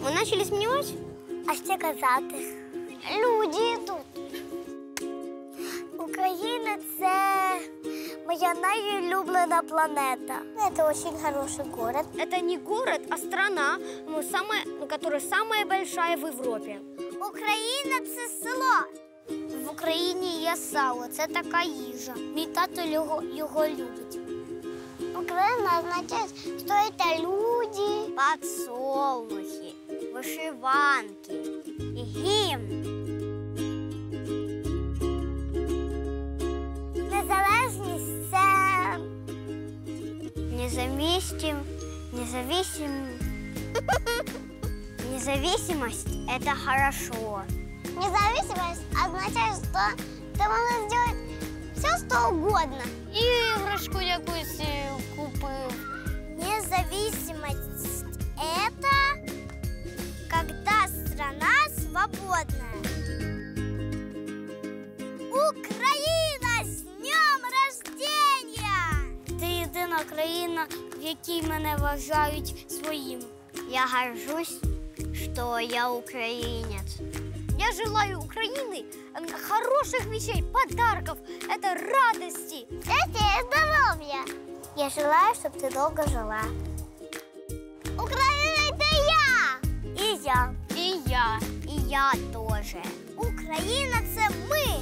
Мы начали сміювати? А ще казати. Люди тут. Україна – це моя найулюблена планета. Это очень хороший город. Это не город, а страна, которая самая большая в Европе. Україна – це село. В Україні є сало, це така їжа. Мій тато його любить. Україна означає, що це люди. Подсолнухи, вишиванки і гімн. Незалежність – це Независимость – это хорошо. независимость означає, що ти можеш зробити все, що угодно. Іграшку якусь купив. Независимость – это когда страна свободная. Україна, з днем рождения! Це єдина країна, в якій мене вважають своїм. Я горжусь, что я украинец. Я желаю Украины хороших вещей, подарков, это радости. Счастья и здоровья! Я желаю, чтобы ты долго жила. Украина – это я! И я. И я тоже. Україна – це ми!